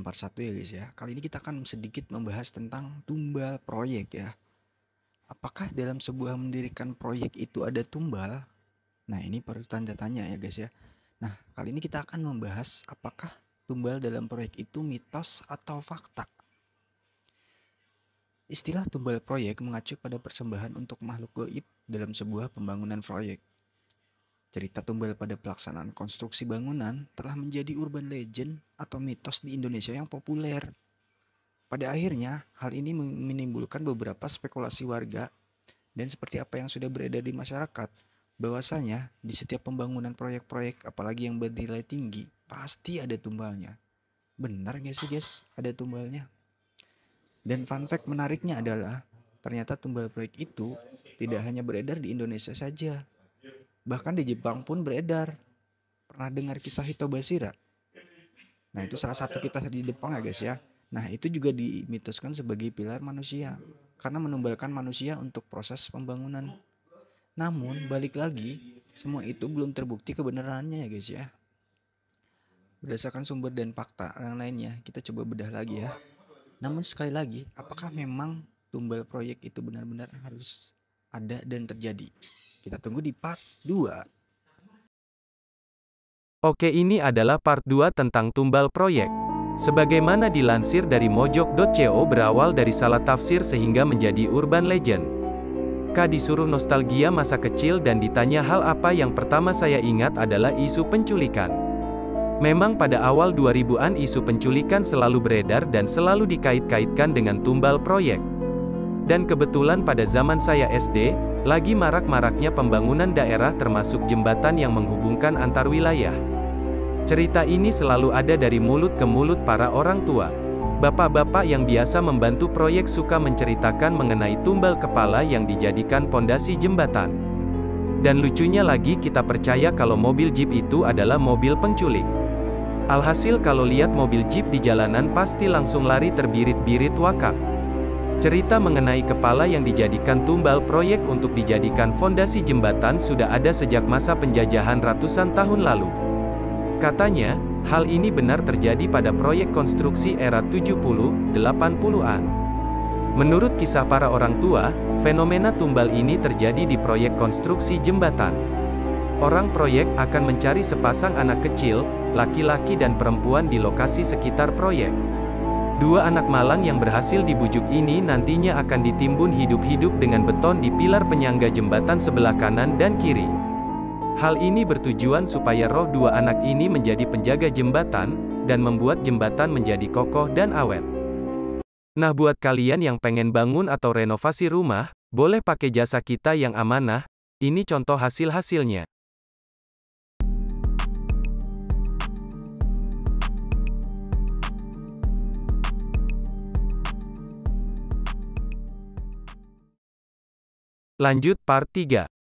part 1 ya guys ya. Kali ini kita akan sedikit membahas tentang tumbal proyek ya. Apakah dalam sebuah mendirikan proyek itu ada tumbal? Nah ini perlu tanda tanya ya guys ya. Nah kali ini kita akan membahas apakah tumbal dalam proyek itu mitos atau fakta. Istilah tumbal proyek mengacu pada persembahan untuk makhluk gaib dalam sebuah pembangunan proyek. Cerita tumbal pada pelaksanaan konstruksi bangunan telah menjadi urban legend atau mitos di Indonesia yang populer. Pada akhirnya, hal ini menimbulkan beberapa spekulasi warga dan seperti apa yang sudah beredar di masyarakat, bahwasanya di setiap pembangunan proyek-proyek apalagi yang bernilai tinggi, pasti ada tumbalnya. Benar gak sih guys, ada tumbalnya? Dan fun fact menariknya adalah, ternyata tumbal proyek itu tidak hanya beredar di Indonesia saja. Bahkan di Jepang pun beredar. Pernah dengar kisah Hito Bashira? Nah itu salah satu kisah di Jepang ya guys ya. Nah itu juga dimitoskan sebagai pilar manusia. Karena menumbalkan manusia untuk proses pembangunan. Namun balik lagi, semua itu belum terbukti kebenarannya ya guys ya. Berdasarkan sumber dan fakta yang lainnya, kita coba bedah lagi ya. Namun sekali lagi, apakah memang tumbal proyek itu benar-benar harus ada dan terjadi? Kita tunggu di part 2. Oke, ini adalah part 2 tentang tumbal proyek. Sebagaimana dilansir dari mojok.co, berawal dari salah tafsir sehingga menjadi urban legend. Disuruh nostalgia masa kecil dan ditanya hal apa yang pertama saya ingat adalah isu penculikan. Memang pada awal 2000-an isu penculikan selalu beredar dan selalu dikait-kaitkan dengan tumbal proyek. Dan kebetulan pada zaman saya SD, lagi marak-maraknya pembangunan daerah termasuk jembatan yang menghubungkan antar wilayah. Cerita ini selalu ada dari mulut ke mulut para orang tua. Bapak-bapak yang biasa membantu proyek suka menceritakan mengenai tumbal kepala yang dijadikan pondasi jembatan. Dan lucunya lagi kita percaya kalau mobil jeep itu adalah mobil penculik. Alhasil kalau lihat mobil jeep di jalanan pasti langsung lari terbirit-birit wakak. Cerita mengenai kepala yang dijadikan tumbal proyek untuk dijadikan fondasi jembatan sudah ada sejak masa penjajahan ratusan tahun lalu. Katanya, hal ini benar terjadi pada proyek konstruksi era 70-80-an. Menurut kisah para orang tua, fenomena tumbal ini terjadi di proyek konstruksi jembatan. Orang proyek akan mencari sepasang anak kecil, laki-laki dan perempuan di lokasi sekitar proyek. Dua anak malang yang berhasil dibujuk ini nantinya akan ditimbun hidup-hidup dengan beton di pilar penyangga jembatan sebelah kanan dan kiri. Hal ini bertujuan supaya roh dua anak ini menjadi penjaga jembatan, dan membuat jembatan menjadi kokoh dan awet. Nah buat kalian yang pengen bangun atau renovasi rumah, boleh pakai jasa kita yang amanah, ini contoh hasil-hasilnya. Lanjut part 3.